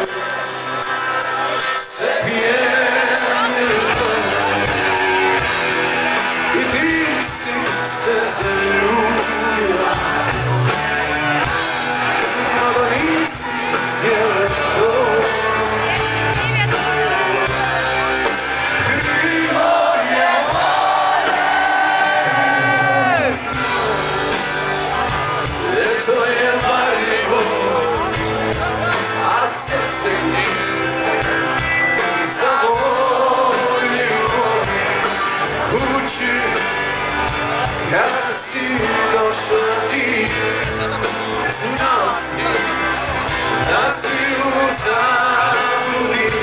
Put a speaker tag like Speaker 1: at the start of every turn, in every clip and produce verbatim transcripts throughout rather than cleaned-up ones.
Speaker 1: se pijeni i ti si se zaljubila, mada nisi htjela to. Krivo je moje, ljeto je varljivo, a srce zavoljivo. Kući kada si došla ti, znala si da si u zabludi,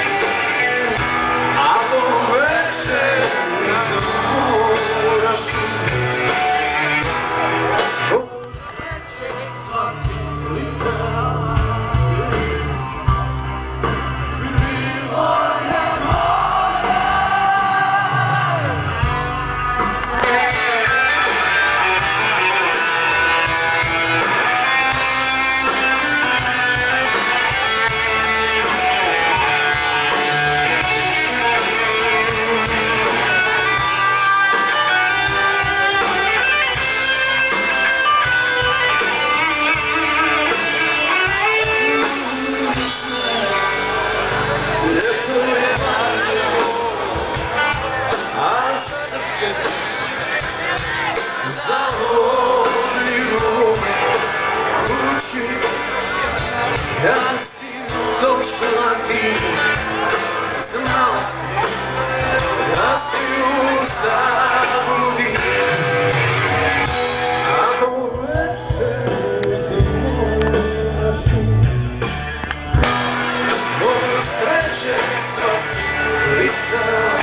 Speaker 1: a to večer izmoraš. Zavoljivo kući kada si došla ti, znala si da si u zabludi, a do večer izmoraš. Od sreće sva si listala,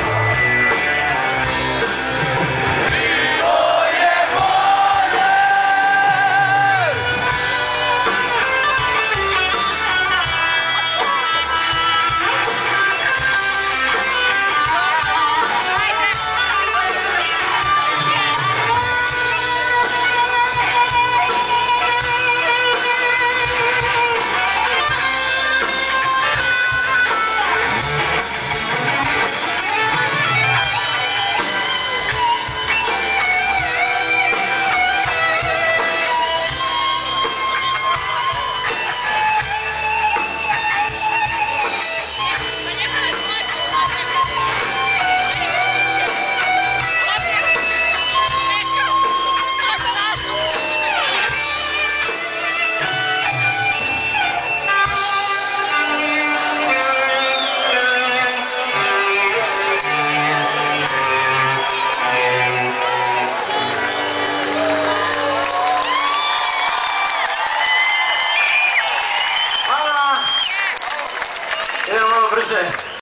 Speaker 2: idemo malo brže.